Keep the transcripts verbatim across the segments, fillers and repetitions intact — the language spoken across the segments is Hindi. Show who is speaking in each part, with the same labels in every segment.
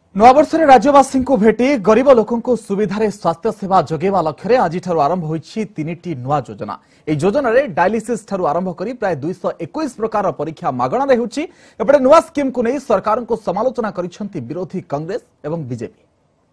Speaker 1: नूआवर्ष राज्यवासी को भेटी गरीब लोकों सुविधार स्वास्थ्य सेवा जोगेवा लक्ष्य आज आरंभ होईछि तीनिटी नुआ योजना। यह योजन डायलिसिस ठारू आरंभ करी प्राय दुईश इक्कीस प्रकार परीक्षा मागणारे होउछि। एपटे नुआ स्कीम को नहीं सरकार को समालोचना करिसेंति विरोधी कांग्रेस एवं बीजेपी।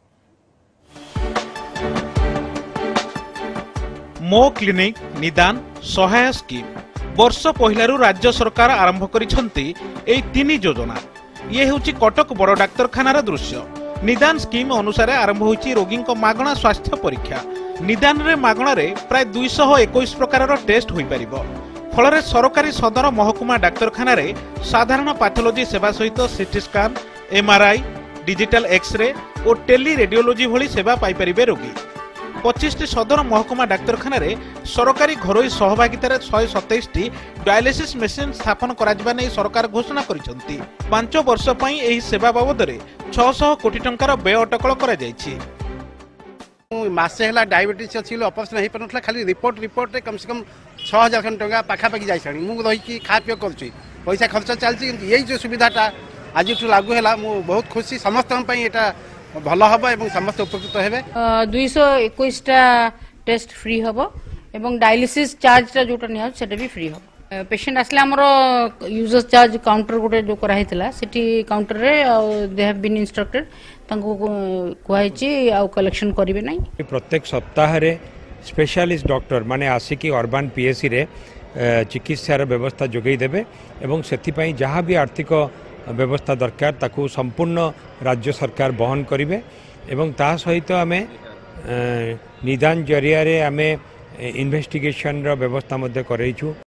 Speaker 2: मो क्लिनिक निदान सहाय स्कीम वर्ष पहिलारू राज्य सरकार आरंभ करिसेंति एई तीनी योजना। ये होची कटक बड़ डाक्तरखानार दृश्य। निदान स्कीम अनुसार आरंभ होईची रोगी मागणा स्वास्थ्य परीक्षा। निदान रे मागणारे प्राय दुईश इक्कीस प्रकार टेस्ट होई परिबो। फल सरकारी सदर महकुमा डाक्तरखाना साधारण पैथोलॉजी सेवा सहित CT scan, MRI, digital X-ray और टेली रेडियोलॉजी भली सेवा पाई परिबे रोगी। पच्चीस टी सदर महकुमा डाक्तरखाना सरकारी घरोई सहभागितार शहे सतैश टी डायलिसिस मेसीन स्थापन कराजिबा नै सरकार घोषणा करिसेंति। पांच वर्ष पई एही सेवा बाबदरे छह सौ कोटी टंकार व्यय अटकल करा जायछि।
Speaker 3: मासे हला डायबिटीज अछि ऑपरेशन हे पनथला खाली रिपोर्ट रिपोर्ट रे कम से कम छह हज़ार खन टंका पाखा पाखी जायछानी। मु रही कि खा पियो करछि, पैसा खर्च चलछि। यही जो सुविधाटा आज लागू हैला मु बहुत खुशी। समस्त पई एटा भल हम एवं समस्त उपकृत हेबे।
Speaker 4: दुईश इक्कीस टा टेस्ट फ्री हम एवं डायलिसिस चार्ज टा जोटा निया सेटा भी फ्री हम। पेशेंट आसले हमर यूजर चार्ज काउंटर गोटे जो करा हितला सेठी काउंटर रे दे हैव बीन इंस्ट्रक्टेड तांको कुहाइची आ कलेक्शन करिवे नै।
Speaker 5: प्रत्येक सप्ताह रे स्पेशलिस्ट डॉक्टर माने आसिकी अर्बन पीएससी रे चिकित्सार व्यवस्था जोगई देबे एवं सेथि पई जहां भी आर्थिक व्यवस्था दरकार ताकू संपूर्ण राज्य सरकार बहन करिवे एवं ता सहित आमे निदान जरिया रे आमे इन्वेस्टिगेशन रो व्यवस्था मध्ये करैछु।